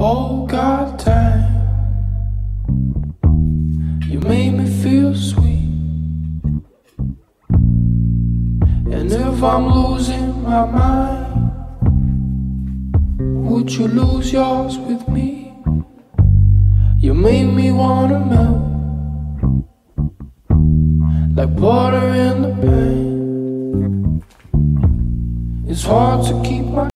Oh God, damn, you made me feel sweet. And if I'm losing my mind, would you lose yours with me? You made me wanna melt like butter in the pan. It's hard to keep my